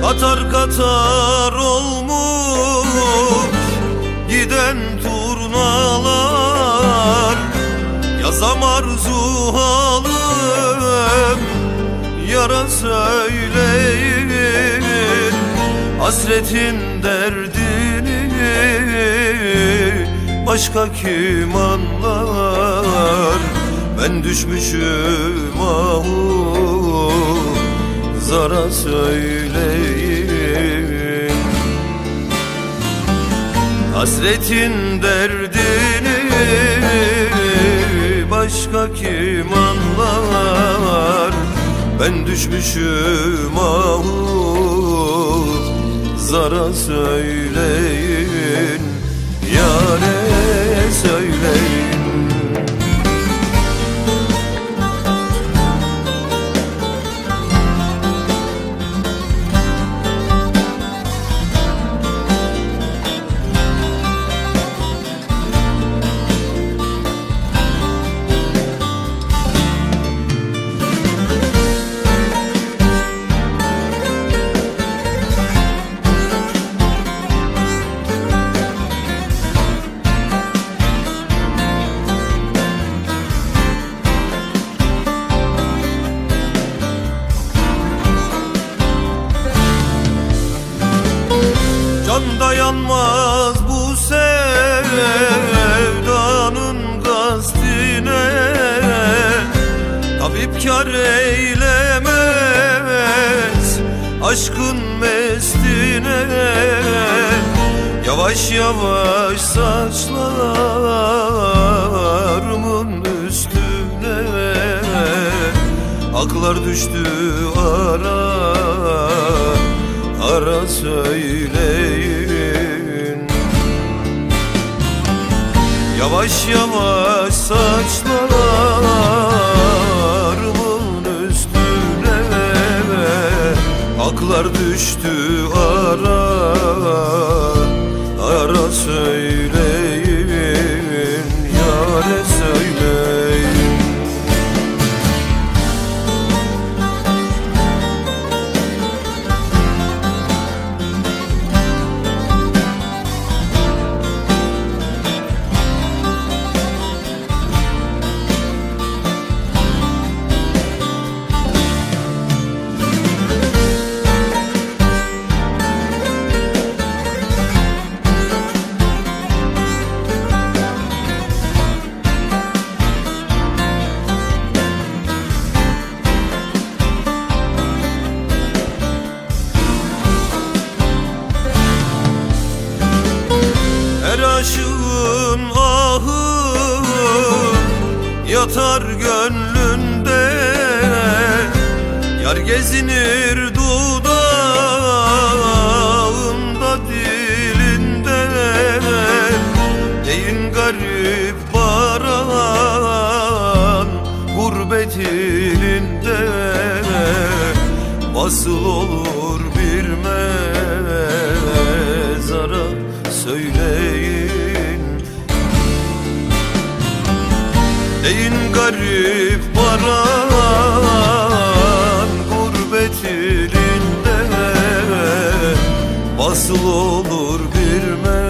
Katar katar olmuş giden turnalar, yazam arzu halim yara söyleyin. Hasretin derdini başka kim anlar? Ben düşmüşüm ahu zara söyleyin. Hasretin derdini başka kim anlar? Ben düşmüşüm ahu zara söyleyin. Yâre söyleyin. Can dayanmaz bu sevdanın gastine, tabip kâr eylemez aşkın mestine. Yavaş yavaş saçlarımın üstüne aklar düştü ara ara söyleyin. Yavaş yavaş saçlarımın üstüne aklar düştü ara ara söyleyin. Yâre söyleyin. Her aşığın ahı yatar gönlünde, yar gezinir dudağında dilinde. Deyin garip baran gurbet ilinde, nasıl olur bir mezara söyleyin. Deyin garip baran gurbet ilinde, nasıl olur bir mezara